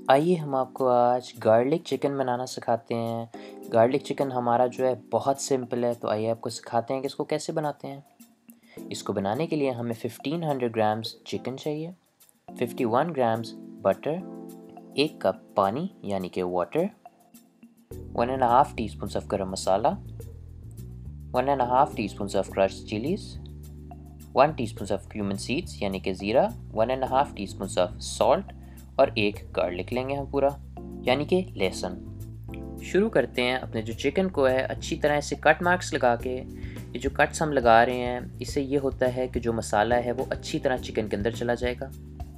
आइए हम आपको आज गार्लिक चिकन बनाना सिखाते हैं। गार्लिक चिकन हमारा जो है बहुत सिंपल है, तो आइए आपको सिखाते हैं कि इसको कैसे बनाते हैं। इसको बनाने के लिए हमें 1500 ग्राम्स चिकन चाहिए, 51 ग्राम्स बटर, 1 कप पानी यानी कि water, 1.5 teaspoon of garam masala, 1.5 teaspoon of crushed chillies, 1 teaspoon of cumin seeds यानी कि ज़ीरा, 1.5 टीस्पून ऑफ सॉल्ट और 1 गार्लिक लेंगे हम पूरा यानी कि लहसुन। शुरू करते हैं। अपने जो चिकन को है अच्छी तरह से कट मार्क्स लगा के, ये जो कट्स हम लगा रहे हैं इससे ये होता है कि जो मसाला है वो अच्छी तरह चिकन के अंदर चला जाएगा।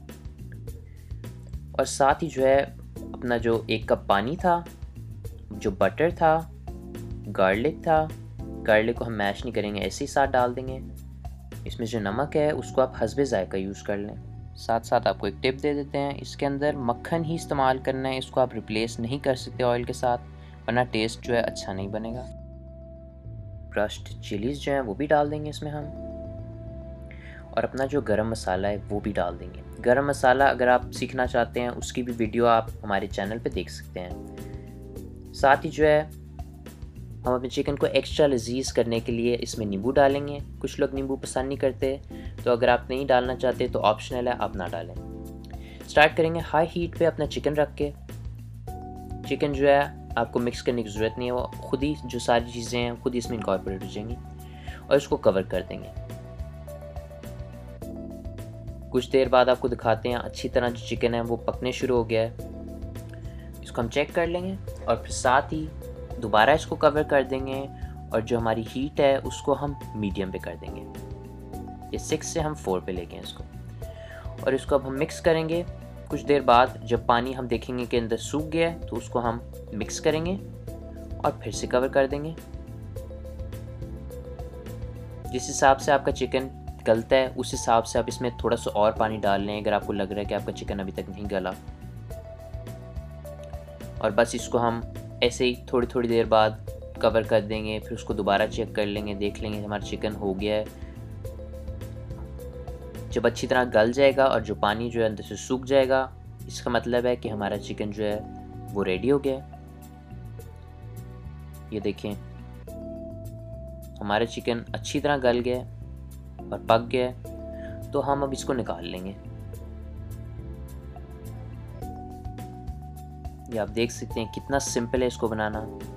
और साथ ही जो है अपना जो 1 कप पानी था, जो बटर था, गार्लिक था, गार्लिक को हम मैश नहीं करेंगे, ऐसे ही साथ डाल देंगे। इसमें जो नमक है उसको आप हस्बे ज़ायका यूज़ कर लें। साथ साथ आपको एक टिप दे देते हैं, इसके अंदर मक्खन ही इस्तेमाल करना है, इसको आप रिप्लेस नहीं कर सकते ऑयल के साथ, वरना टेस्ट जो है अच्छा नहीं बनेगा। क्रश्ड चिलीज़ जो है वो भी डाल देंगे इसमें हम, और अपना जो गरम मसाला है वो भी डाल देंगे। गरम मसाला अगर आप सीखना चाहते हैं उसकी भी वीडियो आप हमारे चैनल पे देख सकते हैं। साथ ही जो है हम अपने चिकन को एक्स्ट्रा लजीज करने के लिए इसमें नींबू डालेंगे। कुछ लोग नींबू पसंद नहीं करते, तो अगर आप नहीं डालना चाहते तो ऑप्शनल है, आप ना डालें। स्टार्ट करेंगे हाई हीट पे अपना चिकन रख के। चिकन जो है आपको मिक्स करने की ज़रूरत नहीं है, वो खुद ही जो सारी चीज़ें हैं खुद ही इसमें इनकॉर्पोरेट हो जाएंगी, और इसको कवर कर देंगे। कुछ देर बाद आपको दिखाते हैं अच्छी तरह जो चिकन है वो पकने शुरू हो गया है। इसको हम चेक कर लेंगे और फिर साथ ही दोबारा इसको कवर कर देंगे, और जो हमारी हीट है उसको हम मीडियम पे कर देंगे। ये 6 से हम 4 पे लेके इसको, और इसको अब हम मिक्स करेंगे। कुछ देर बाद जब पानी हम देखेंगे कि अंदर सूख गया है तो उसको हम मिक्स करेंगे और फिर से कवर कर देंगे। जिस हिसाब से आपका चिकन गलता है उस हिसाब से आप इसमें थोड़ा सा और पानी डाल लें अगर आपको लग रहा है कि आपका चिकन अभी तक नहीं गला। और बस इसको हम ऐसे ही थोड़ी थोड़ी देर बाद कवर कर देंगे, फिर उसको दोबारा चेक कर लेंगे, देख लेंगे हमारा चिकन हो गया है। जब अच्छी तरह गल जाएगा और जो पानी जो है अंदर से सूख जाएगा, इसका मतलब है कि हमारा चिकन जो है वो रेडी हो गया है। ये देखें हमारा चिकन अच्छी तरह गल गया है और पक गया है, तो हम अब इसको निकाल लेंगे। ये आप देख सकते हैं कितना सिंपल है इसको बनाना,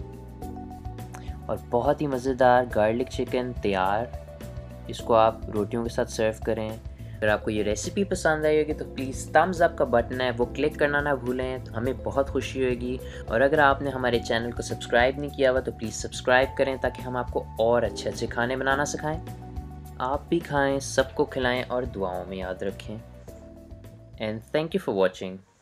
और बहुत ही मज़ेदार गार्लिक चिकन तैयार। इसको आप रोटियों के साथ सर्व करें। अगर आपको ये रेसिपी पसंद आई होगी तो प्लीज़ थम्स अप का बटन है वो क्लिक करना ना भूलें, तो हमें बहुत खुशी होगी। और अगर आपने हमारे चैनल को सब्सक्राइब नहीं किया हुआ तो प्लीज़ सब्सक्राइब करें, ताकि हम आपको और अच्छे अच्छे खाने बनाना सिखाएं। आप भी खाएं, सबको खिलाएं और दुआओं में याद रखें। And thank you for watching.